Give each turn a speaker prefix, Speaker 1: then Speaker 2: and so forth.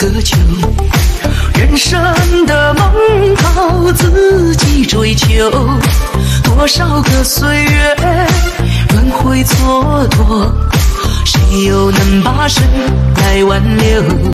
Speaker 1: 个秋。人生的梦靠自己追求，多少个岁月轮回蹉跎，谁又能把谁来挽留？